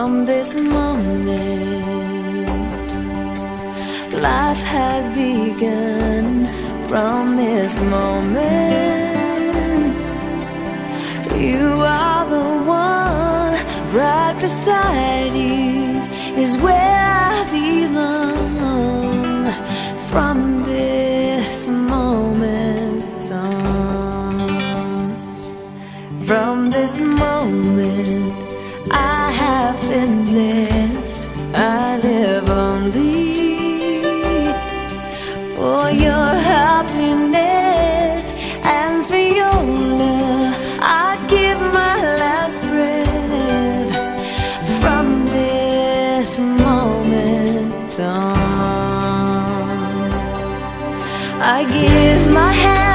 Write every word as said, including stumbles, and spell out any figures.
From this moment, life has begun. From this moment, you are the one. Right beside you is where I belong. From this moment on, from this moment, I have been blessed. I live only for your happiness and for your love. I'd give my last breath. From this moment on, I give my hand.